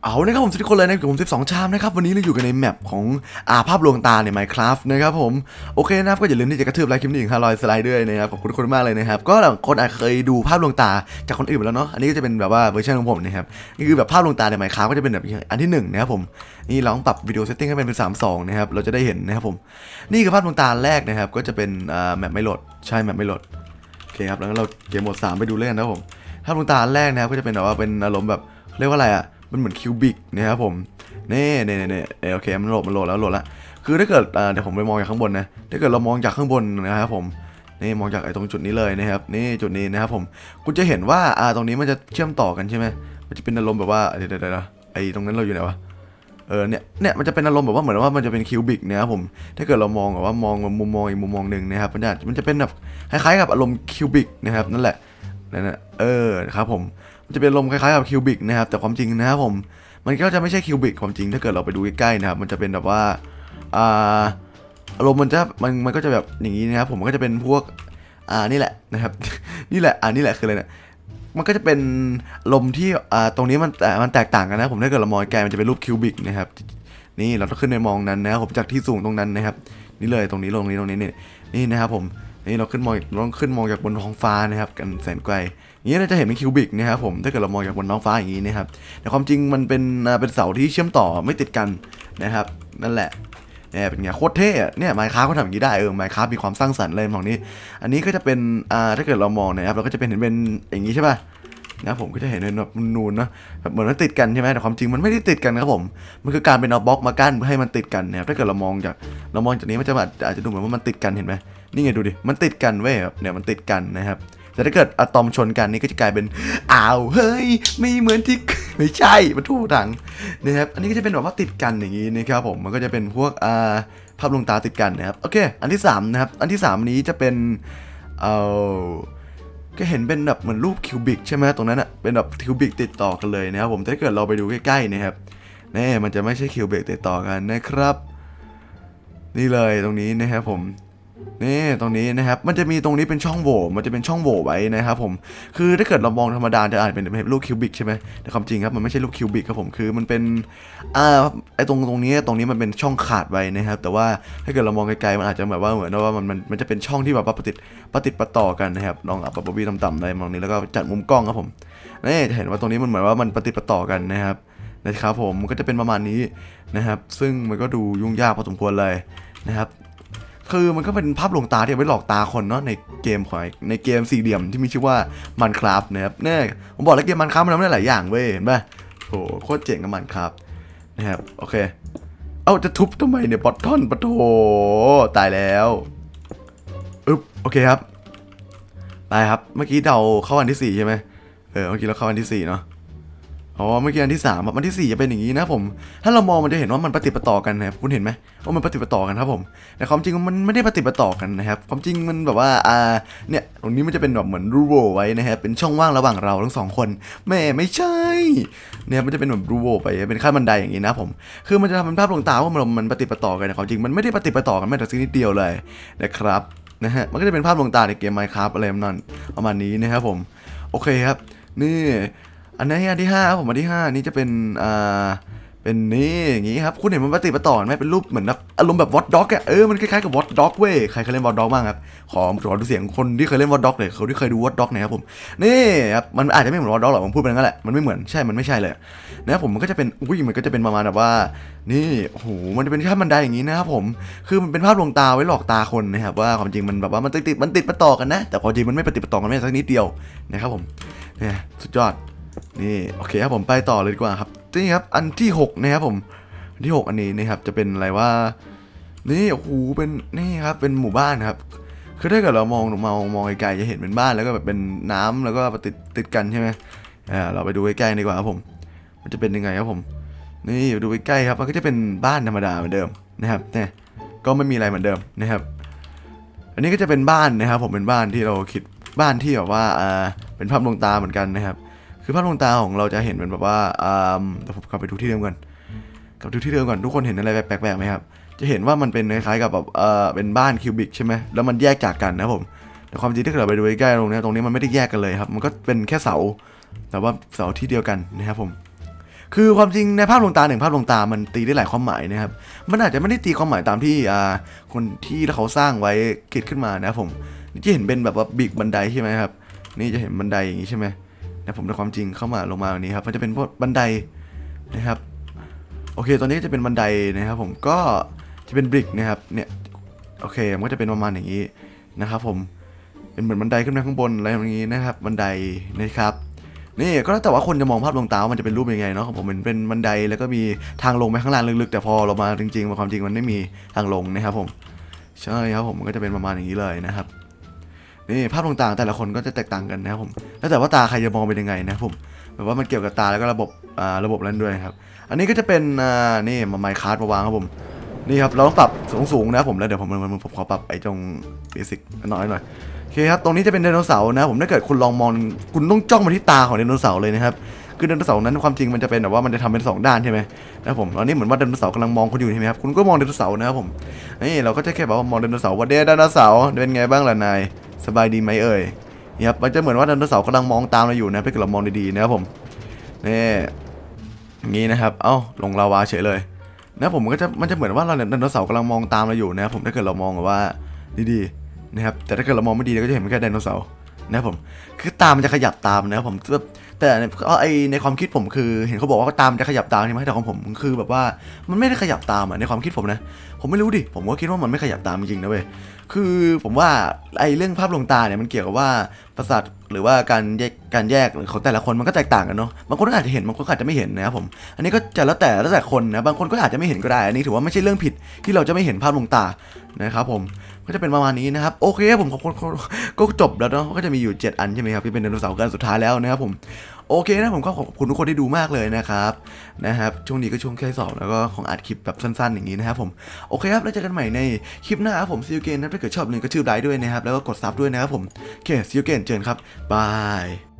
เอานะครับผมทุกคนเลยนะผม12ชามนะครับวันนี้เราอยู่กันในแมปของภาพลวงตาใน Minecraft นะครับผมโอเคนะครับก็อย่าลืมที่จะกระทืบไลค์คลิปนี้ถึง500 สไลด์ด้วยนะครับขอบคุณทุกคนมากเลยนะครับก็หลายคนอาจเคยดูภาพลวงตาจากคนอื่นแล้วเนาะอันนี้ก็จะเป็นแบบว่าเวอร์ชันของผมนะครับนี่คือแบบภาพลวงตาใน Minecraft ก็จะเป็นแบบอันที่1นะครับผมนี่เราต้องปรับวิดีโอเซตติ้งให้เป็น32นะครับเราจะได้เห็นนะครับผมนี่คือภาพลวงตาแรกนะครับก็จะเป็นแมปไม่โหลดใช่แมปไม่โหลดโอเคครับแล้วเราเกมโหมด3ไปดูเล่นนะครับผมภาพลวงตาแรกนะครับก็จะเป็นแบบว่าเป็นอารมณ์แบบเรียกว่าอะไรมันเหมือนคิวบิกนะครับผมนี่โอเคมันโหลดแล้วคือถ้าเกิดเดี๋ยวผมไปมองจากข้างบนนะถ้าเกิดเรามองจากข้างบนนะครับผมนี่มองจากไอ้ตรงจุดนี้เลยนะครับนี่จุดนี้นะครับผมคุณจะเห็นว่าตรงนี้มันจะเชื่อมต่อกันใช่ไหมมันจะเป็นอารมณ์แบบว่าเดี๋ยวไอ้ตรงนั้นเราอยู่ไหนวะเนี่ยมันจะเป็นอารมณ์แบบว่าเหมือนว่ามันจะเป็นคิวบิกนะครับผมถ้าเกิดเรามองแบบว่ามองมุมมองอีกมุมมองหนึ่งนะครับมันจะเป็นแบบคล้ายๆกับอารมณ์คิวบิกนะครับนั่นแหละครับผมมันจะเป็นลมคล้ายๆกับคิวบิกนะครับแต่ความจริงนะครับผมมันก็จะไม่ใช่คิวบิกความจริงถ้าเกิดเราไปดูใกล้ๆนะครับมันจะเป็นแบบว่าอารมณ์มันก็จะแบบอย่างนี้นะครับผมก็จะเป็นพวกนี่แหละนะครับ นี่แหละคืออะไรเนี่ยมันก็จะเป็นลมที่ตรงนี้มันแตกต่างกันนะผมถ้าเกิดเรามองไกลมันจะเป็นรูปคิวบิกนะครับนี่เราต้องขึ้นไปมองนั้นนะครับผมจากที่สูงตรงนั้นนะครับนี่เลยตรงนี้นี่นะครับผมนี่เราต้องขึ้นมองจากบนท้องฟ้านะครับกันแสนไกลอย่างนี้เราจะเห็นเป็นคิวบิกนะครับผมถ้าเกิดเรามองจากบนท้องฟ้าอย่างนี้นะครับแต่ความจริงมันเป็นเสาที่เชื่อมต่อไม่ติดกันนะครับนั่นแหละเนี่ยเป็นไงโคตรเท่เนี่ยMinecraftเขาทำอย่างนี้ได้Minecraftมีความสร้างสรรค์เลยของนี้อันนี้ก็จะเป็นถ้าเกิดเรามองนะครับเราก็จะเห็นเป็นอย่างนี้ใช่ป่ะนะผมก็จะเห็นเป็นแบบนูนๆนะแบบเหมือนมันติดกันใช่ไหมแต่ความจริงมันไม่ได้ติดกันครับผมมันคือการเป็นเอาบล็อกมากั้นเพื่อให้มันติดกันนะครับถ้าเกิดเรามองจากนี้มันจะอาจจะดูเหมือนว่ามันติดกันเห็นไหมนี่ไงดูดิมันติดกันเว้ยเนี่ยมันติดกันนะครับแต่ถ้าเกิดอะตอมชนกันนี่ก็จะกลายเป็นเฮ้ยไม่เหมือนที่ไม่ใช่มันทู่ถังนะครับอันนี้ก็จะเป็นแบบว่าติดกันอย่างนี้นะครับผมมันก็จะเป็นพวกภาพลวงตาติดกันนะครับโอเคอันที่3นะครับอันที่3นี้จะเป็นก็เห็นเป็นแบบเหมือนรูปคิวบิกใช่ไหมตรงนั้นเป็นแบบคิวบิกติดต่อกันเลยนะครับผมถ้าเกิดเราไปดูใกล้ๆนะครับนี่มันจะไม่ใช่คิวบิกติดต่อกันนะครับนี่เลยตรงนี้นะครับผมนี่ตรงนี้นะครับมันจะมีตรงนี้เป็นช่องโหว่มันจะเป็นช่องโหว่ไว้นะครับผมคือถ้าเกิดเรามองธรรมดาจะอาจเป็นรูปคิวบิกใช่ไหมแต่ความจริงครับมันไม่ใช่รูปคิวบิกครับผมคือมันเป็นไอ้ตรงนี้มันเป็นช่องขาดไว้นะครับแต่ว่าถ้าเกิดเรามองไกลๆมันอาจจะแบบว่าเหมือนว่ามันจะเป็นช่องที่แบบว่าประติดประต่อกันนะครับลองอัพบอบบี้ต่ำๆในมองนี้แล้วก็จัดมุมกล้องครับผมนี่จะเห็นว่าตรงนี้มันเหมือนว่ามันประติดประต่อกันนะครับผมมันก็จะเป็นประมาณนี้นะครับซึ่งมันก็ดูยุ่งยากพอสมควรเลยนะครับคือมันก็เป็นภาพลวงตาที่เอาไว้หลอกตาคนเนาะในเกมสี่เหลี่ยมที่มีชื่อว่า Minecraft นะครับเนี่ยผมบอกแล้วเกม Minecraft มันทำได้หลายอย่างเว้ยเห็นป่ะโหโคตรเจ๋งกับ Minecraft นะครับโอเคจะทุบทำไมเนี่ยบอททอนปะโถตายแล้วโอเคครับไปครับเมื่อกี้เราเข้าอันที่4ใช่ไหมเมื่อกี้เราเข้าอันที่4เนาะเมื่อกี้อันที่3อันที่4จะเป็นอย่างนี้นะผมถ้าเรามองมันจะเห็นว่ามันปฏิปต่อกันนะครับคุณเห็นไหมว่ามันปฏิปต่อกันครับผมแต่ความจริงมันไม่ได้ปฏิปต่อกันนะครับความจริงมันแบบว่าเนี่ยตรงนี้มันจะเป็นแบบเหมือนรูโวไว้นะครับเป็นช่องว่างระหว่างเราทั้ง2คนไม่ใช่เนี่ยมันจะเป็นแบบรูโวไปเป็นขั้นบันไดอย่างนี้นะผมคือมันจะทำเป็นภาพลวงตาว่ามันปฏิปต่อกันแต่ความจริงมันไม่ได้ปฏิปต่อกันแม้แต่สักนิดเดียวเลยนะครับนะฮะมันก็จะเป็นภาพลวงตาในเกม Minecraft อะไรประมาณนี้นะครับผมโอเคครับนี่อันที่5ครับผมอันที่5นี่จะเป็นเป็นนี่อย่างงี้ครับคุณเห็นมันปฏิปต่อไหมเป็นรูปเหมือนแบบอารมณ์แบบวอตด็อกมันคล้ายๆกับวอตด็อกเว้ยใครเคยเล่นวอตด็อกบ้างครับขอดูเสียงคนที่เคยเล่นวอตด็อกเลยเขาที่เคยดูวอตด็อกนะครับผมนี่ครับมันอาจจะไม่เหมือนวอตด็อกหรอกผมพูดไปงั้นแหละมันไม่เหมือนมันไม่ใช่เลยนะครับผมมันก็จะเป็นมันก็จะเป็นประมาณแบบว่านี่โอ้โหมันจะเป็นขั้นบันไดอย่างนี้นะครับผมคือมันเป็นภาพลวงตาไว้หลอกตาคนนะครับว่าความจริงมันแบบว่ามันติดประต่อกันนะแต่ความจริงมันไม่ปฏิปต่อกันแม้สักนิดเดียวนะครับผมเนี่ยสุดยอดนี่โอเคครับผมไปต่อเลยดีกว่าครับนี่ครับอันที่6นะครับผมอันที่6อันนี้นะครับจะเป็นอะไรว่านี่โอ้โหเป็นนี่ครับเป็นหมู่บ้านครับคือถ้าเกิดเรามองไกลๆจะเห็นเป็นบ้านแล้วก็แบบเป็นน้ำแล้วก็ติดกันใช่ไหมเราไปดูใกล้ๆดีกว่าครับผมมันจะเป็นยังไงครับผมนี่ดูใกล้ๆครับมันก็จะเป็นบ้านธรรมดาเหมือนเดิมนะครับเนี่ยก็ไม่มีอะไรเหมือนเดิมนะครับอันนี้ก็จะเป็นบ้านนะครับผมเป็นบ้านที่เราคิดบ้านที่แบบว่าเป็นภาพลวงตาเหมือนกันนะครับคือภาพลวงตาของเราจะเห็นเป็นแบบว่าเดี๋ยวผมกลับไปดูที่เดิมก่อนทุกคนเห็นอะไรแปลกๆไหมครับจะเห็นว่ามันเป็นคล้ายๆกับแบบเป็นบ้านคิวบิกใช่ไหมแล้วมันแยกจากกันนะผมแต่ความจริงถ้าเกิดเราไปดูใกล้ๆตรงนี้มันไม่ได้แยกกันเลยครับมันก็เป็นแค่เสาแต่ว่าเสาที่เดียวกันนะครับผมคือความจริงในภาพลวงตาหนึ่งภาพลวงตามันตีได้หลายความหมายนะครับมันอาจจะไม่ได้ตีความหมายตามที่คนที่เขาสร้างไว้คิดขึ้นมานะผมที่เห็นเป็นแบบว่าบิกบันไดใช่ไหมครับนี่จะเห็นบันไดอย่างนี้ใช่ไหมนะผมในความจริงเข้ามาลงมาแบบนี้ครับมันจะเป็นพวกบันไดนะครับโอเคตอนนี้จะเป็นบันไดนะครับผมก็จะเป็นบริกนะครับเนี่ยโอเคมันก็จะเป็นประมาณอย่างนี้นะครับผมเป็นเหมือนบันไดขึ้นไปข้างบนอะไรอย่างนี้นะครับบันไดนะครับนี่ก็แล้วแต่ว่าคนจะมองภาพลวงตามันจะเป็นรูปยังไงเนาะผมเป็นบันไดแล้วก็มีทางลงไปข้างล่างลึกๆแต่พอเรามาจริงๆความจริงมันไม่มีทางลงนะครับผมใช่ครับผมมันก็จะเป็นประมาณอย่างนี้เลยนะครับนี่ภาพลวงตาแต่ละคนก็จะแตกต่างกันนะครับผมแล้วแต่ว่าตาใครจะมองเป็นยังไงนะผมแบบว่ามันเกี่ยวกับตาแล้วก็ระบบนั้นด้วยครับอันนี้ก็จะเป็นนี่มาไมค์คัสมาวางครับผมนี่ครับเราต้องปรับสูงๆนะผมแล้วเดี๋ยวผมขอปรับไอ้ตรงเบสิกน้อยหน่อยโอเคครับตรงนี้จะเป็นไดโนเสาร์นะผมถ้าเกิดคุณลองมองคุณต้องจ้องมาที่ตาของไดโนเสาร์เลยนะครับคือไดโนเสาร์นั้นความจริงมันจะเป็นแบบว่ามันจะทำเป็น2ด้านใช่ไหมนะผมตอนนี้เหมือนว่าไดโนเสาร์กำลังมองคุณอยู่ใช่ไหมครับคุณก็มองไดโนเสาร์นะครับผมนี่เราก็จะแค่แบบว่ามองไดโนเสาร์ว่าไดโนเสาร์เป็นไงบ้างล่ะนายสบายดีไหมเอ่ยนี่ครับมันจะเหมือนว่าไดโนเสาร์กำลังมองตามเราอยู่นะถ้าเกิดเรามองดีๆนะครับผมนี่อย่างนี้นะครับเอ้าลงลาวาเฉยเลยนะผมมันจะเหมือนว่าเราไดโนเสาร์กำลังมองตามเราอยู่นะครับผมถ้าเกิดเรามองแบบว่าดีๆนะครับแต่ถ้าเกิดเรามองไม่ดีเราก็จะเห็นแค่ไดโนเสาร์นะครับผมคือตามมันจะขยับตามนะครับผมแต่ในความคิดผมคือเห็นเขาบอกว่าตามจะขยับตามใช่ไหมแต่ของผมคือแบบว่ามันไม่ได้ขยับตามในความคิดผมนะผมไม่รู้ดิผมก็คิดว่ามันไม่ขยับตามจริงๆนะเว้ยคือผมว่าเรื่องภาพลวงตาเนี่ยมันเกี่ยวกับว่าประสาทหรือว่าการแยกของแต่ละคนมันก็แตกต่างกันเนาะบางคนก็อาจจะเห็นบางคนก็อาจจะไม่เห็นนะครับผมอันนี้ก็จะแล้วแต่คนนะบางคนก็อาจจะไม่เห็นก็ได้อันนี้ถือว่าไม่ใช่เรื่องผิดที่เราจะไม่เห็นภาพลวงตานะครับผมก็จะเป็นประมาณนี้นะครับโอเคผมก็จบแล้วเนาะก็จะมีอยู่7อันใช่ไหมครับที่เป็นไดโนเสาร์กันสุดท้ายแล้วนะครับผมโอเคนะผมก็ขอบคุณทุกคนที่ดูมากเลยนะครับช่วงนี้ก็ช่วงแค่สอบแล้วก็ของอัดคลิปแบบสั้นๆอย่างนี้นะครับผมโอเคครับแล้วเจอกันใหม่ในคลิปหน้าครับผมซีอูเกนนะถ้าเกิดชอบเลยก็ชื่อไลค์ด้วยนะครับแล้วก็กดซับด้วยนะครับผมโอเคซีอูเกนเจอกันครับบาย